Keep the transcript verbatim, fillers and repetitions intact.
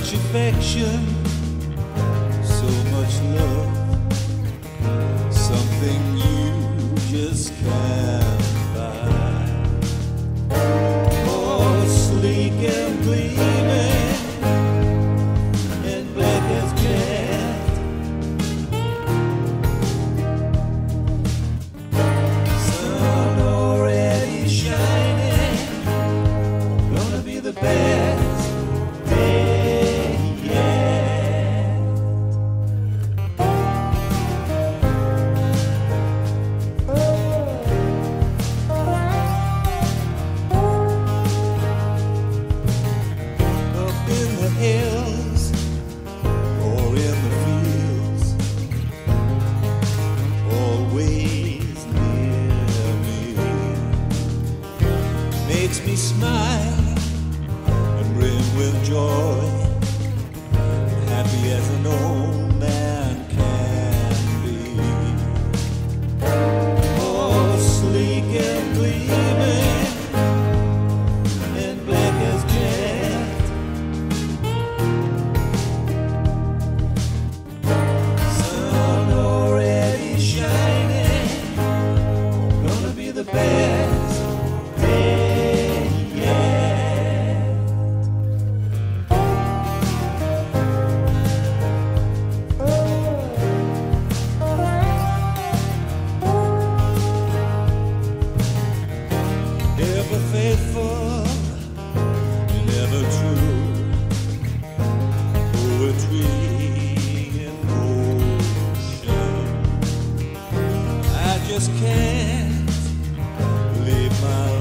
much affection, so much love, something you just can't buy. Oh, sleek and gleaming and black as jet, sun already shining, gonna be the best day yet. Up in the hills or in the fields, always near me, makes me smile and brim with joy, happy as an old man can be. Oh, sleek and gleaming and black as jet, sun already shining, gonna be the best day yet. Ever faithful, never true, poetry in motion. I just can't leave my